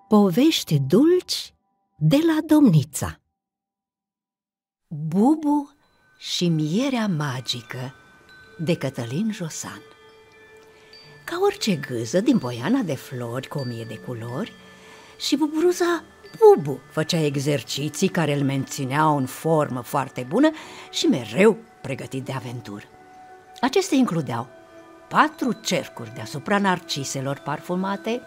Povești dulci de la domnița. Bubu și mierea magică de Cătălin Josan. Ca orice gâză din poiana de flori cu 1000 de culori, și buburuza Bubu făcea exerciții care îl mențineau în formă foarte bună și mereu pregătit de aventură. Acestea includeau 4 cercuri deasupra narciselor parfumate,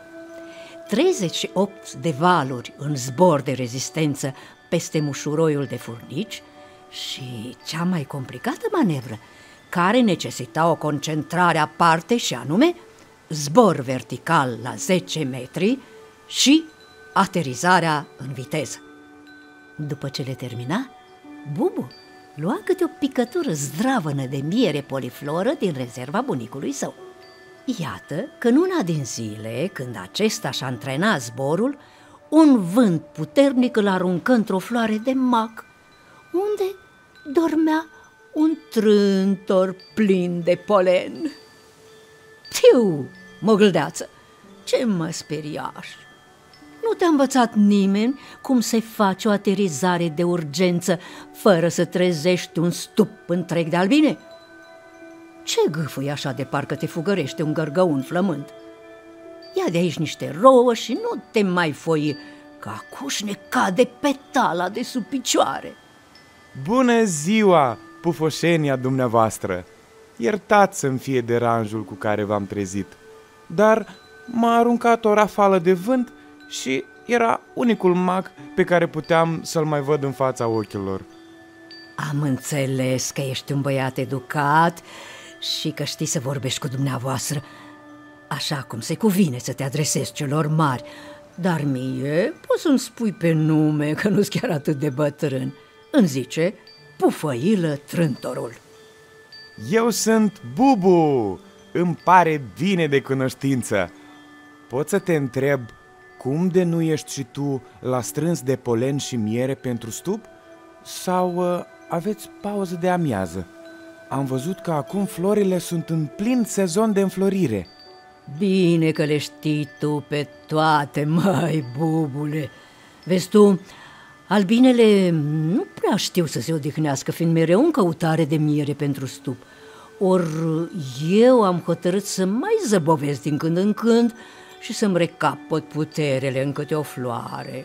38 de valuri în zbor de rezistență peste mușuroiul de furnici și cea mai complicată manevră, care necesita o concentrare aparte, și anume zbor vertical la 10 metri și aterizarea în viteză. După ce le termina, Bubu lua câte o picătură zdravănă de miere polifloră din rezerva bunicului său. Iată că în una din zile, când acesta și-a antrenat zborul, un vânt puternic îl aruncă într-o floare de mac, unde dormea un trântor plin de polen. Tiu, mogâldeață, ce mă speriași! Nu te-a învățat nimeni cum se face o aterizare de urgență fără să trezești un stup întreg de albine? Ce gâfâi așa de parcă te fugărește un gărgăun flămând? Ia de aici niște rouă și nu te mai foi, că acuși ne cade petala de sub picioare. Bună ziua, pufoșenia dumneavoastră! Iertați să-mi fie deranjul cu care v-am trezit, dar m-a aruncat o rafală de vânt și era unicul mag pe care puteam să-l mai văd în fața ochilor. Am înțeles că ești un băiat educat și că știi să vorbești cu dumneavoastră, așa cum se cuvine să te adresezi celor mari, dar mie poți să-mi spui pe nume, că nu-s chiar atât de bătrân. Îmi zice Pufăilă Trântorul. Eu sunt Bubu, îmi pare bine de cunoștință. Pot să te întreb cum de nu ești și tu la strâns de polen și miere pentru stup? Sau aveți pauză de amiază? Am văzut că acum florile sunt în plin sezon de înflorire. Bine că le știi tu pe toate, măi, Bubule. Vezi tu, albinele nu prea știu să se odihnească, fiind mereu în căutare de miere pentru stup. Or eu am hotărât să mai zăbovesc din când în când și să-mi recapăt puterele în câte o floare.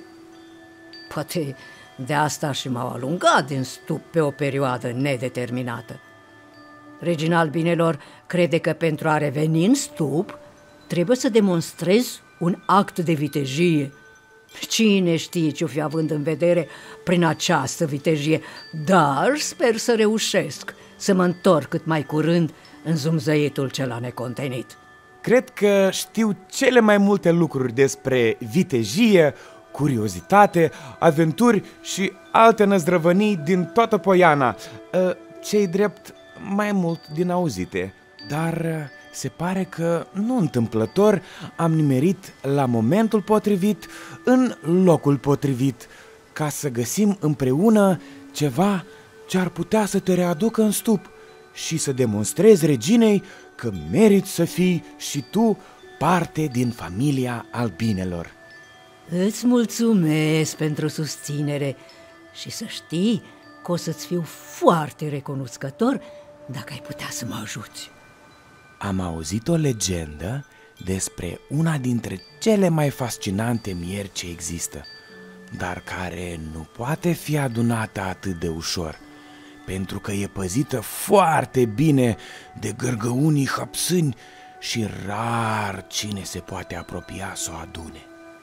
Poate de asta și m-au alungat din stup pe o perioadă nedeterminată. Regina albinelor crede că pentru a reveni în stup trebuie să demonstrezi un act de vitejie. Cine știe ce-o fi având în vedere prin această vitejie, dar sper să reușesc să mă întorc cât mai curând în zumzăitul cel necontenit. Cred că știu cele mai multe lucruri despre vitejie, curiozitate, aventuri și alte năzdrăvănii din toată poiana, ce-i drept mai mult din auzite. Dar se pare că, nu întâmplător, am nimerit la momentul potrivit, în locul potrivit, ca să găsim împreună ceva ce ar putea să te readucă în stup și să demonstrezi reginei că meriți să fii și tu parte din familia albinelor. Îți mulțumesc pentru susținere și să știi că o să-ți fiu foarte recunoscător dacă ai putea să mă ajuți. Am auzit o legendă despre una dintre cele mai fascinante mieri ce există, dar care nu poate fi adunată atât de ușor, pentru că e păzită foarte bine de gărgăunii hăpsâni și rar cine se poate apropia să o adune.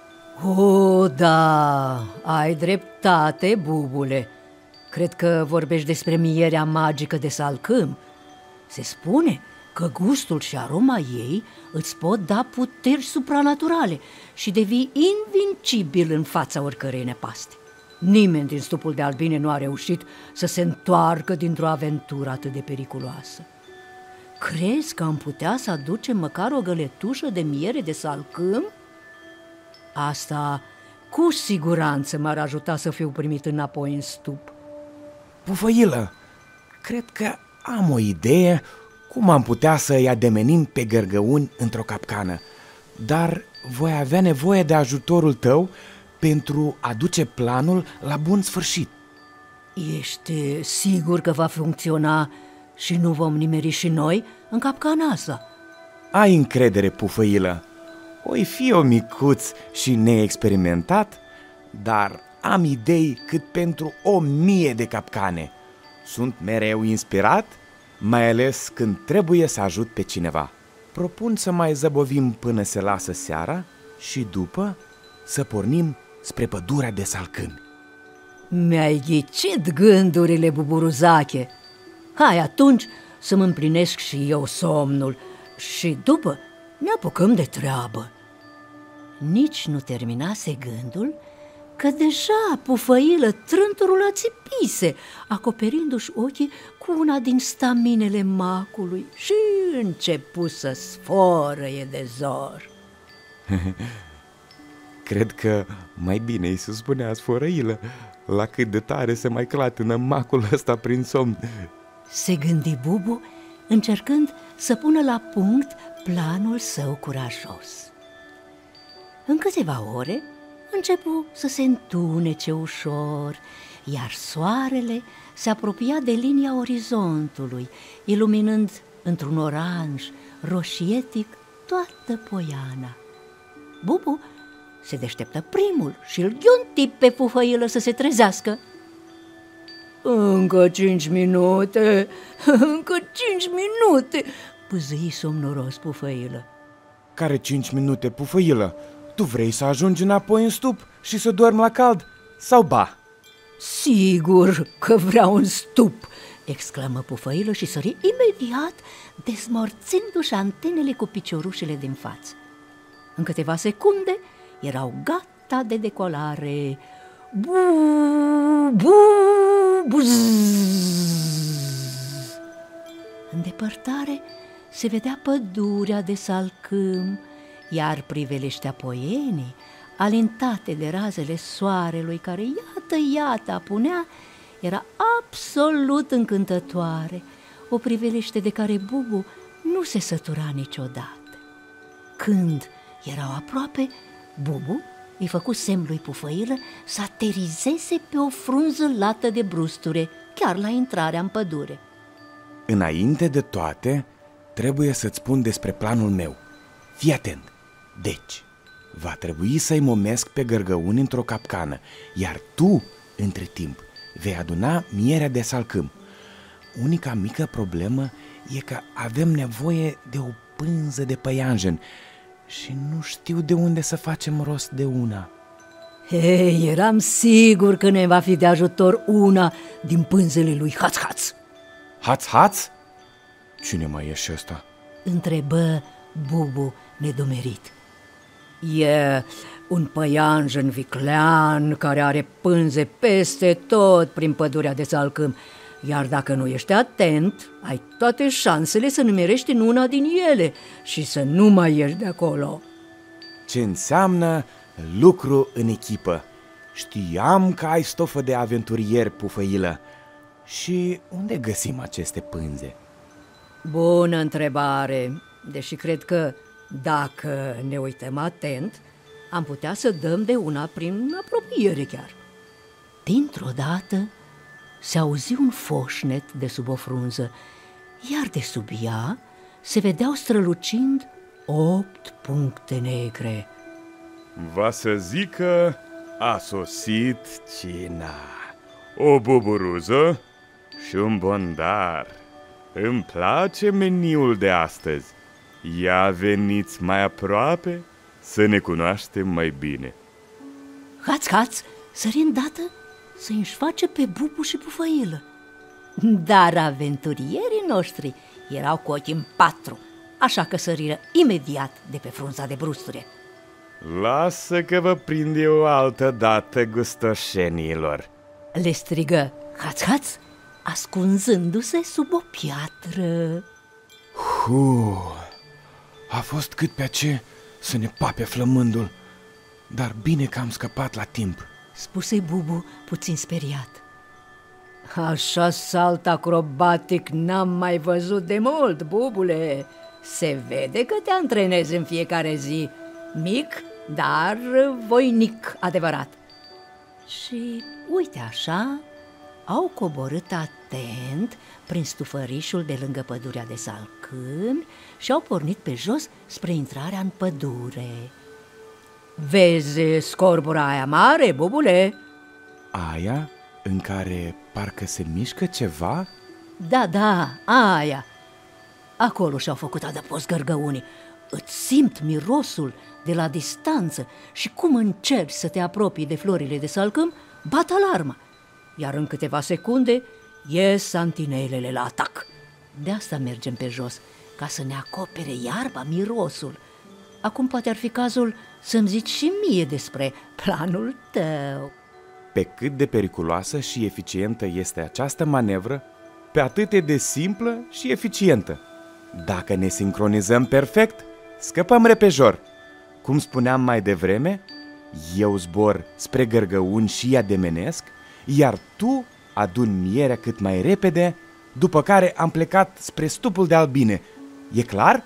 O, da, ai dreptate, Bubule. Cred că vorbești despre mierea magică de salcâm. Se spune că gustul și aroma ei îți pot da puteri supranaturale și devii invincibil în fața oricărei nepaste. Nimeni din stupul de albine nu a reușit să se întoarcă dintr-o aventură atât de periculoasă. Crezi că am putea să aducem măcar o găletușă de miere de salcâm? Asta cu siguranță m-ar ajuta să fiu primit înapoi în stup. Pufăilă, cred că am o idee cum am putea să îi ademenim pe gărgăuni într-o capcană, dar voi avea nevoie de ajutorul tău pentru a duce planul la bun sfârșit. Ești sigur că va funcționa și nu vom nimeri și noi în capcana asta? Ai încredere, Pufăilă. Oi fi o micuț și neexperimentat, dar am idei cât pentru 1000 de capcane. Sunt mereu inspirat, mai ales când trebuie să ajut pe cineva. Propun să mai zăbovim până se lasă seara și după să pornim spre pădurea de salcâmi. Mi-ai ghicit gândurile, Buburuzache. Hai atunci să-mi împlinesc și eu somnul și după ne apucăm de treabă. Nici nu terminase gândul că deja Pufăilă trânturul ațipise, acoperindu-și ochii cu una din staminele macului și începu să sforăie de zor. Cred că mai bine îi se spunea Sfărăilă, la cât de tare se mai clatână macul ăsta prin somn. Se gândi Bubu, încercând să pună la punct planul său curajos. În câteva ore începu să se întunece ușor, iar soarele se apropia de linia orizontului, iluminând într-un oranj roșietic toată poiana. Bubu se deșteptă primul și îl ghionti pe Pufăilă să se trezească. Încă 5 minute, încă 5 minute, pâzâi somnoros Pufăilă. Care 5 minute, Pufăilă? Tu vrei să ajungi înapoi în stup și să dormi la cald? Sau ba? Sigur că vreau un stup, exclamă Pufăilă și sări imediat, dezmorțindu-și antenele cu piciorușele din față. În câteva secunde erau gata de decolare. Bu, bu, buzz. În depărtare se vedea pădurea de salcâm, iar priveliștea poienii, alintate de razele soarelui care iată apunea, era absolut încântătoare, o priveliște de care Bubu nu se sătura niciodată. Când erau aproape, Bubu îi făcu semn lui Pufăilă să aterizeze pe o frunză lată de brusture, chiar la intrarea în pădure. Înainte de toate, trebuie să-ți spun despre planul meu. Fii atent! Deci, va trebui să-i momesc pe gărgăuni într-o capcană, iar tu, între timp, vei aduna mierea de salcâm. Unica mică problemă e că avem nevoie de o pânză de păianjen și nu știu de unde să facem rost de una. Hei, eram sigur că ne va fi de ajutor una din pânzele lui Haț-Haț. Haț-Haț? Cine mai e și ăsta? Întrebă Bubu nedumerit. E un păianjen viclean care are pânze peste tot prin pădurea de salcâm, iar dacă nu ești atent, ai toate șansele să numerești în una din ele și să nu mai ieși de acolo. Ce înseamnă lucru în echipă? Știam că ai stofă de aventurier, Pufăilă. Și unde găsim aceste pânze? Bună întrebare, deși cred că dacă ne uităm atent, am putea să dăm de una prin apropiere chiar. Dintr-o dată se auzi un foșnet de sub o frunză, iar de sub ea se vedeau strălucind 8 puncte negre. Va să zică, a sosit cina, o buburuză și un bondar. Îmi place meniul de astăzi. Ia veniți mai aproape să ne cunoaștem mai bine. Haț-Haț sări îndată să își face pe Bubu și Pufăilă. Dar aventurierii noștri erau cu ochii în 4, așa că săriră imediat de pe frunza de brusture. Lasă că vă prind eu altă dată, gustoșenilor, le strigă Haț-Haț, ascunzându-se sub o piatră. A fost cât pe ce să ne pape flămândul, dar bine că am scăpat la timp, spuse Bubu puțin speriat. Așa salt acrobatic n-am mai văzut de mult, Bubule. Se vede că te antrenezi în fiecare zi. mic, dar voinic adevărat. Și uite așa, au coborât atent prin stufărișul de lângă pădurea de salcâmi și au pornit pe jos spre intrarea în pădure. Vezi scorbura aia mare, Bubule? Aia în care parcă se mișcă ceva? Da, aia. Acolo și-au făcut adăpost gărgăunii. Îți simt mirosul de la distanță și cum încerci să te apropii de florile de salcâm, bat alarma. Iar în câteva secunde ies santinelele la atac. De asta mergem pe jos, ca să ne acopere iarba mirosul. Acum poate ar fi cazul să-mi zici și mie despre planul tău. Pe cât de periculoasă și eficientă este această manevră, pe atât e de simplă și eficientă. Dacă ne sincronizăm perfect, scăpăm repejor. Cum spuneam mai devreme, eu zbor spre gărgăuni și ademenesc, iar tu aduni mierea cât mai repede, după care am plecat spre stupul de albine. E clar?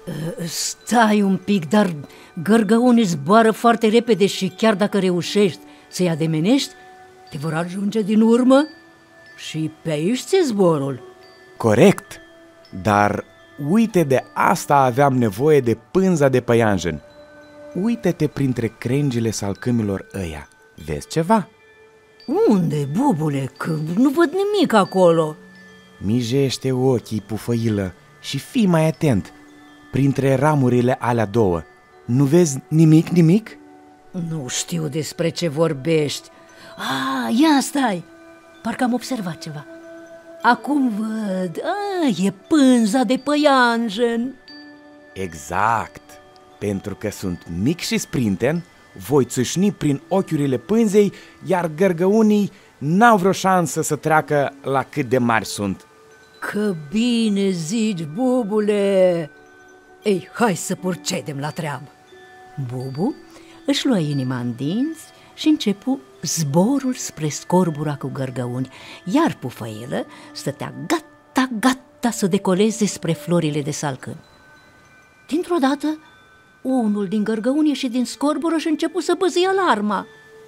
Stai un pic, dar gărgăunii zboară foarte repede și chiar dacă reușești să-i ademenești, te vor ajunge din urmă și pe aici ți-e zborul. Corect, dar uite, de asta aveam nevoie de pânza de păianjen. Uite-te printre crengile salcâmilor ăia. Vezi ceva? Unde, Bubule? Că nu văd nimic acolo. Mijește ochii, pufăilă, și fii mai atent. Printre ramurile alea două, nu vezi nimic? Nu știu despre ce vorbești. Ia stai! Parcă am observat ceva. Acum văd, e pânza de păianjen. Exact, pentru că sunt mic și sprinten, voi țâșni prin ochiurile pânzei, iar gărgăunii n-au vreo șansă să treacă la cât de mari sunt. Că bine zici, Bubule! Ei, hai să procedem la treabă. Bubu își luă inima în dinți și începu zborul spre scorbura cu gărgăuni, iar Pufăilă stătea gata să decoleze spre florile de salcâm. Dintr-o dată, unul din gărgăuni ieși din scorbură și începu să băzie alarma.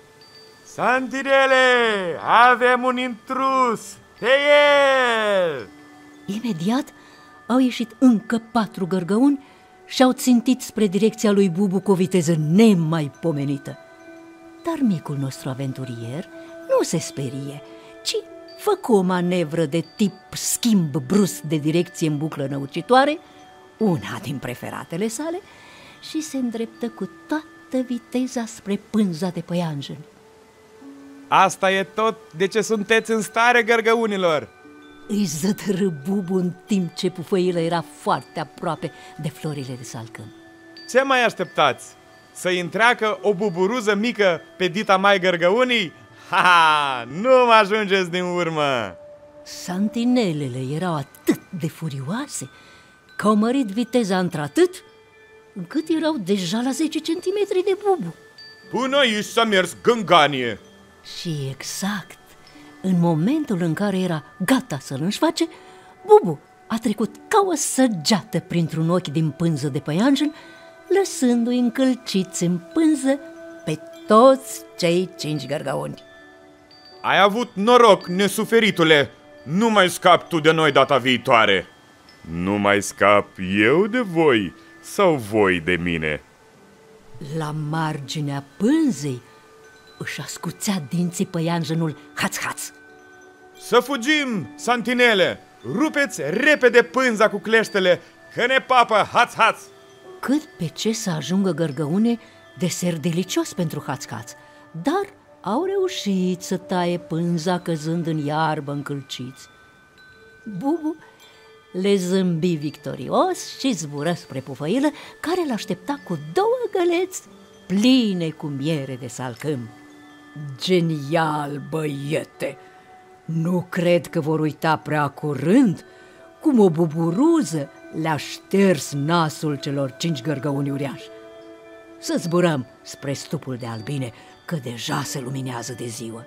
Santinele, avem un intrus! Pe el! Imediat au ieșit încă 4 gărgăuni și au țintit spre direcția lui Bubu cu o viteză nemaipomenită. Dar micul nostru aventurier nu se sperie, ci făcu o manevră de tip schimb brusc de direcție în buclă năucitoare, una din preferatele sale, și se îndreptă cu toată viteza spre pânza de păianjen. Asta e tot de ce sunteți în stare, gărgăunilor! Îi zădără Bubu în timp ce Pufăilă era foarte aproape de florile de salcâm. Ce mai așteptați? Să-i întreacă o buburuză mică pe dita mai gărgăunii? Ha! Nu mă ajungeți din urmă! Santinelele erau atât de furioase că au mărit viteza într-atât încât erau deja la 10 centimetri de Bubu. Până aici s-a mers gânganie! Și exact în momentul în care era gata să-l înșface, Bubu a trecut ca o săgeată printr-un ochi din pânză de păianjen, lăsându-i încălciți în pânză pe toți cei 5 gărgăuni. Ai avut noroc, nesuferitule! Nu mai scapi tu de noi data viitoare! Nu mai scap eu de voi sau voi de mine? La marginea pânzei își ascuțea dinții păianjenul haț-haț. Să fugim, santinele! Rupeți repede pânza cu cleștele, că ne papă haț-haț! Cât pe ce să ajungă gărgăune deser delicios pentru haț-haț, dar au reușit să taie pânza căzând în iarbă încălciți. Bubu le zâmbi victorios și zbură spre Pufăilă, care l-aștepta cu 2 găleți pline cu miere de salcâm. Genial, băiete! Nu cred că vor uita prea curând cum o buburuză le-a șters nasul celor 5 gărgăuni uriași. Să zburăm spre stupul de albine, că deja se luminează de ziua.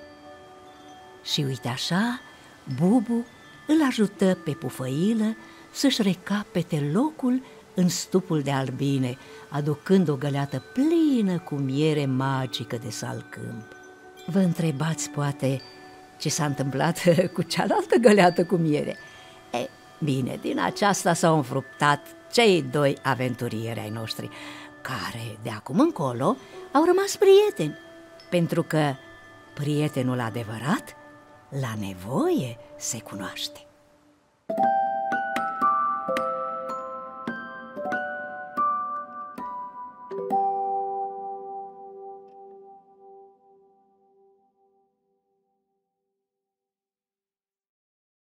Și uite așa, Bubu îl ajută pe Pufăilă să-și recapete locul în stupul de albine, aducând o găleată plină cu miere magică de salcâmp. Vă întrebați poate ce s-a întâmplat cu cealaltă găleată cu miere? Bine, din aceasta s-au înfruptat cei doi aventurieri ai noștri, care de acum încolo au rămas prieteni, pentru că prietenul adevărat la nevoie se cunoaște.